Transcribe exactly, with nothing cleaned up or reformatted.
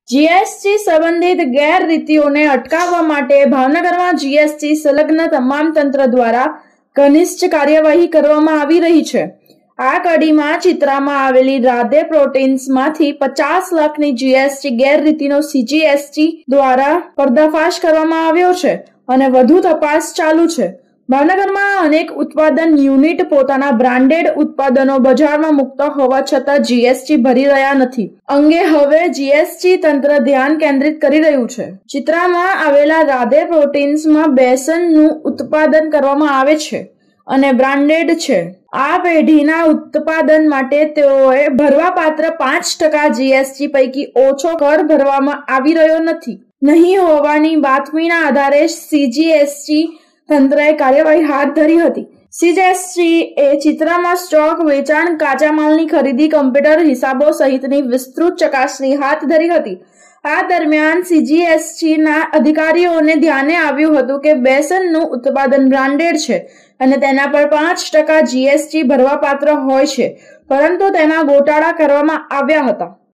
GST સંબંધિત ગેરરીતિઓને અટકાવવા માટે ભાવનગરમાં જીએસટી સંલગ્ન તમામ તંત્ર દ્વારા ઘનિષ્ઠ કાર્યવાહી કરવામાં આવી રહી છે। આ કડીમાં ચિત્રામાં આવેલી રાધે પ્રોટીન્સમાંથી પચાસ લાખની જીએસટી ગેરરીતિનો સીજીએસટી દ્વારા પર્દાફાશ કરવામાં આવ્યો છે અને વધુ તપાસ ચાલુ છે। ભાવનગરમાં અનેક ઉત્પાદન યુનિટ પોતાના બ્રાન્ડેડ ઉત્પાદનો બજારમાં મૂકતા હોવા છતાં જીએસટી ભરી રહ્યા નથી। અંગે હવે જીએસટી તંત્ર ધ્યાન કેન્દ્રિત કરી રહ્યું છે। ચિત્રામાં આવેલા રાધે પ્રોટીન્સમાં બેસનનું ઉત્પાદન કરવામાં આવે છે અને બ્રાન્ડેડ છે। આ પેઢીના ઉત્પાદન માટે તેઓએ ભરવાપાત્ર પાંચ ટકા જીએસટી પૈકી ઓછો કર ભરવામાં આવી રહ્યો નથી નહીં હોવાની બાતમીના આધારે સીજીએસટી તંત્રએ કાર્યવાહી હાથ ધરી હતી। સીજીએસટી એ ચિત્રામાં સ્ટોક, વેચાણ, કાચા માલની ખરીદી, કમ્પ્યુટર હિસાબો સહિતની વિસ્તૃત ચકાસણી હાથ ધરી હતી। આ દરમિયાન સીજીએસટીના અધિકારીઓને ધ્યાને આવ્યું હતું કે બેસનનું ઉત્પાદન બ્રાન્ડેડ છે અને તેના પર પાંચ ટકા જીએસટી ભરવાપાત્ર હોય છે, પરંતુ તેમાં ગોટાળા કરવામાં આવ્યા હતા।